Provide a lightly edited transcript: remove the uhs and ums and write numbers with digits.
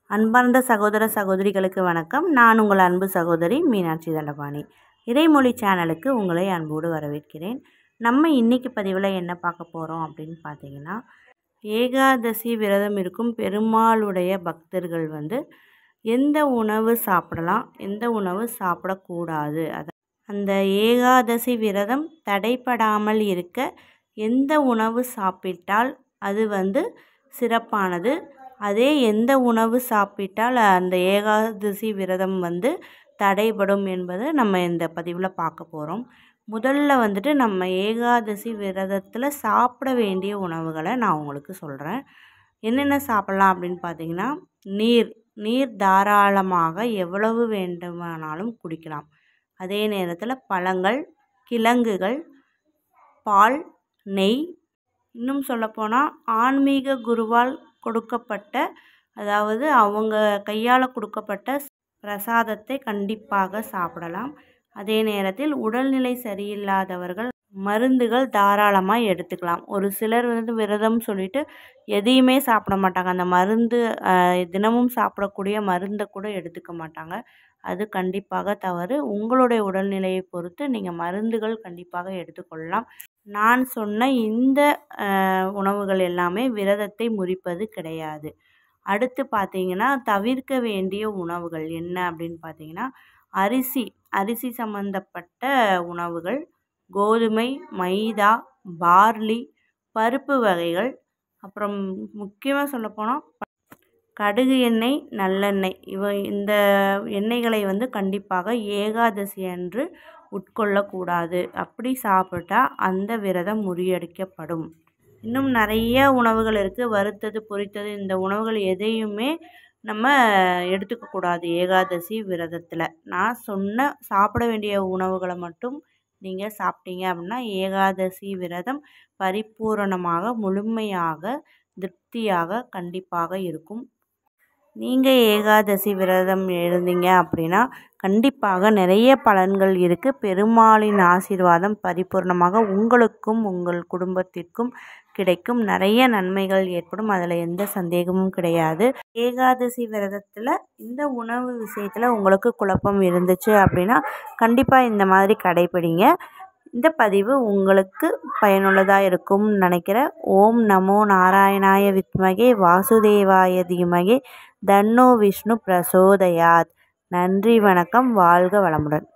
அன்பார்ந்த சகோதர சகோதரிகளுக்கு வணக்கம். நான் உங்கள் அன்பு சகோதரி மீனாட்சி தண்டபாணி. இறைமொழி சேனலுக்கு உங்களை அன்போடு வரவேற்கிறேன். நம்ம இன்னைக்கு பதிவில் என்ன பார்க்க போகிறோம் அப்படின்னு பார்த்தீங்கன்னா, ஏகாதசி விரதம் இருக்கும் பெருமாளுடைய பக்தர்கள் எந்த உணவு சாப்பிடலாம், எந்த உணவு சாப்பிடக்கூடாது, அந்த ஏகாதசி விரதம் தடைப்படாமல் இருக்க எந்த உணவு சாப்பிட்டால் அது சிறப்பானது, அதே எந்த உணவு சாப்பிட்டால் அந்த ஏகாதசி விரதம் தடைபடும் என்பதை நம்ம இந்த பதிவில் பார்க்க போகிறோம். முதல்ல நம்ம ஏகாதசி விரதத்தில் சாப்பிட வேண்டிய உணவுகளை நான் உங்களுக்கு சொல்கிறேன். என்னென்ன சாப்பிட்லாம் அப்படின்னு பார்த்தீங்கன்னா, நீர் தாராளமாக எவ்வளவு வேண்டுமானாலும் குடிக்கலாம். அதே நேரத்தில் பழங்கள், கிழங்குகள், பால், நெய், இன்னும் சொல்லப்போனால் ஆன்மீக குருவால் கொடுக்கப்பட்ட, அதாவது அவங்க கையால் கொடுக்கப்பட்ட பிரசாதத்தை கண்டிப்பாக சாப்பிடலாம். அதே நேரத்தில் உடல்நிலை சரியில்லாதவர்கள் மருந்துகள் தாராளமாக எடுத்துக்கலாம். ஒரு சிலர் விரதம் சொல்லிட்டு எதையுமே சாப்பிட மாட்டாங்க. அந்த மருந்து தினமும் சாப்பிடக்கூடிய மருந்தை கூட எடுத்துக்க மாட்டாங்க. அது கண்டிப்பாக தவறு. உங்களுடைய உடல்நிலையை பொறுத்து நீங்கள் மருந்துகள் கண்டிப்பாக எடுத்துக்கொள்ளலாம். நான் சொன்ன இந்த உணவுகள் எல்லாமே விரதத்தை முறிப்பது கிடையாது. அடுத்து பார்த்தீங்கன்னா, தவிர்க்க வேண்டிய உணவுகள் என்ன அப்படின்னு பார்த்தீங்கன்னா, அரிசி சம்பந்தப்பட்ட உணவுகள், கோதுமை, மைதா, பார்லி, பருப்பு வகைகள், அப்புறம் முக்கியமாக சொல்லப்போனால் கடுகு எண்ணெய், நல்லெண்ணெய், இந்த எண்ணெய்களை கண்டிப்பாக ஏகாதசி அன்று உட்கொள்ளக்கூடாது. அப்படி சாப்பிட்டா அந்த விரதம் முறியடிக்கப்படும். இன்னும் நிறைய உணவுகள் இருக்குது. வறுத்தது, பொரித்தது, இந்த உணவுகள் எதையுமே நம்ம எடுத்துக்கக்கூடாது ஏகாதசி விரதத்தில். நான் சொன்ன சாப்பிட வேண்டிய உணவுகளை மட்டும் நீங்கள் சாப்பிட்டீங்க அப்படின்னா ஏகாதசி விரதம் பரிபூரணமாக, முழுமையாக, திருப்தியாக கண்டிப்பாக இருக்கும். நீங்கள் ஏகாதசி விரதம் இருந்தீங்க அப்படின்னா கண்டிப்பாக நிறைய பலன்கள் இருக்குது. பெருமாளின் ஆசீர்வாதம் பரிபூர்ணமாக உங்களுக்கும் உங்கள் குடும்பத்திற்கும் கிடைக்கும். நிறைய நன்மைகள் ஏற்படும். அதில் எந்த சந்தேகமும் கிடையாது. ஏகாதசி விரதத்தில் இந்த உணவு விஷயத்தில் உங்களுக்கு குழப்பம் இருந்துச்சு அப்படின்னா கண்டிப்பாக இந்த மாதிரி கடைப்பிடிங்க. இந்த பதிவு உங்களுக்கு பயனுள்ளதாக இருக்கும்னு நினைக்கிறேன். ஓம் நமோ நாராயணாய வித்மகே வாசுதேவாய தீமகே தன்னோ விஷ்ணு பிரசோதயாத். நன்றி, வணக்கம். வாழ்க வளமுடன்.